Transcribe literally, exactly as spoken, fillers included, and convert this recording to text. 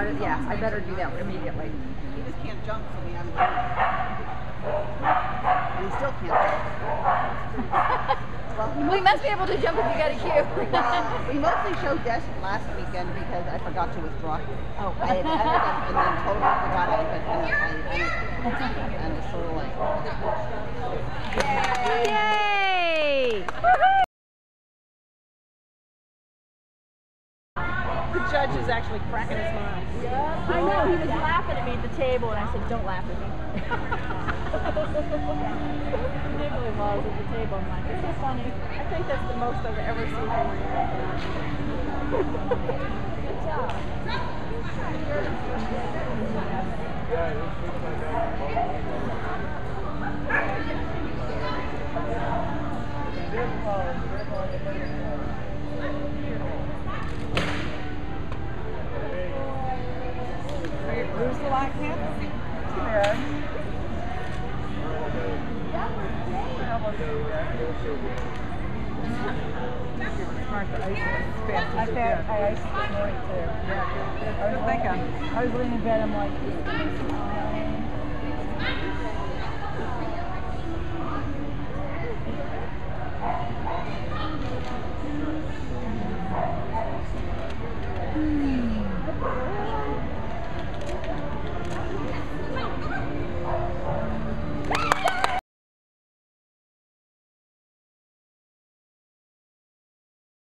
I, yeah, I better do that immediately. He just can't jump, so we haven't done it. And he still can't jump. Well, we must be able to jump if you got a cue. uh, we mostly showed Des last weekend because I forgot to withdraw. Oh. I had added him and then totally forgot I had and I, and, and it was sort of like. Yay! Yay! The judge is actually cracking his smile. I know, he was laughing at me at the table and I said, don't laugh at me. He really was at the table. I'm like, this is funny. I think that's the most I've ever seen him react. Good job. Who's the white cat? Yeah. I felt I iced this morning too. Yeah, good. I was thinking. I was laying in bed. I'm like.